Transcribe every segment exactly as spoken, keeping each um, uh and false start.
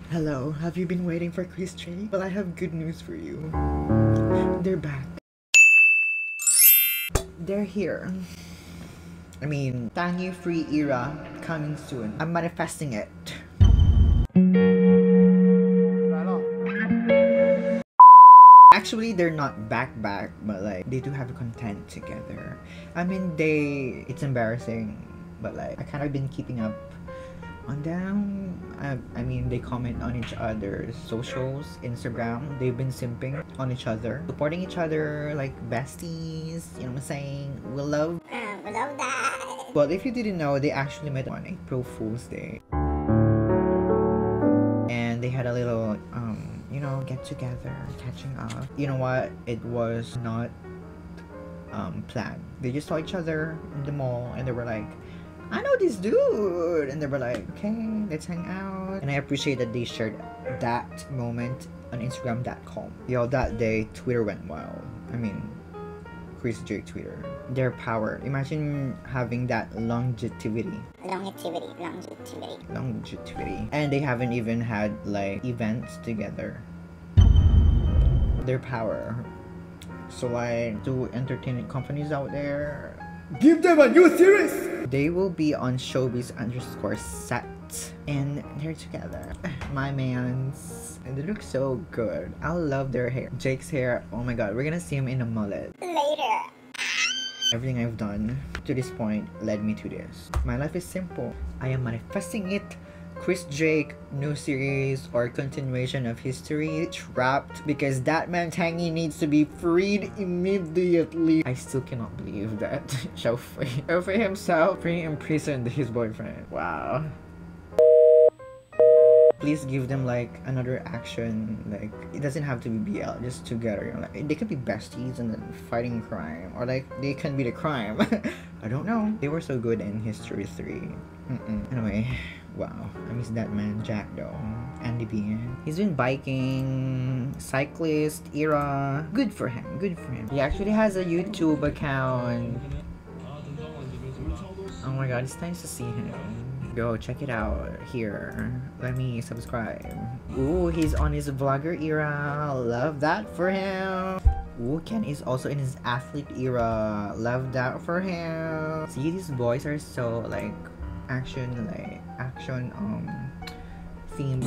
Hello, have you been waiting for ChrisJake? Well, I have good news for you. They're back. They're here. I mean, TANGYI free era coming soon. I'm manifesting it. Actually, they're not back back, but like they do have content together. I mean, they it's embarrassing, but like I kind of been keeping up on them. I, I mean, they comment on each other's socials, Instagram. They've been simping on each other, supporting each other like besties. You know what I'm saying? We love. Uh, we love that. But if you didn't know, they actually met on April Fool's Day, and they had a little um. you know, get together, catching up. You know what? It was not um, planned. They just saw each other in the mall and they were like, I know this dude! And they were like, okay, let's hang out. And I appreciate that they shared that moment on Instagram dot com. Yo, that day, Twitter went wild. I mean, ChrisJake Twitter. Their power. Imagine having that longevity. Longevity, longevity. Longevity. And they haven't even had like events together. Their power. So like, to entertainment companies out there, give them a new series! They will be on Showbiz underscore set. And they're together. My mans. And they look so good. I love their hair. Jake's hair. Oh my god. We're gonna see him in a mullet. Later. Everything I've done to this point led me to this. My life is simple. I am manifesting it. ChrisJake, new series or continuation of history, trapped because that man TANGYI needs to be freed immediately. I still cannot believe that Shao free, Shao free himself, free imprisoned his boyfriend. Wow. Please give them like another action. Like it doesn't have to be B L, just together. You know, like they could be besties and then fighting crime, or like they can be the crime. I don't know. They were so good in History three. Mm-mm. Anyway, wow, I miss that man Jack though. Andy B. He's been biking, cyclist era. Good for him. Good for him. He actually has a YouTube account. Oh my god, it's nice to see him. Go check it out here. Let me subscribe. Ooh, he's on his vlogger era. Love that for him. Ooh, Ken is also in his athlete era. Love that for him. See, these boys are so like action, like action um themed.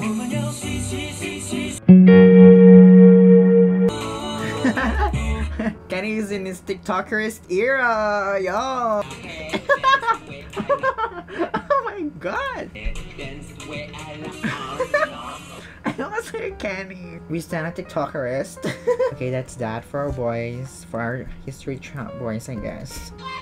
Kenny is in his TikTokerist era, yo. Oh my god! I almost heard Kenny. We stand a TikTokerist. Okay, that's that for our boys, for our history trap boys, I guess.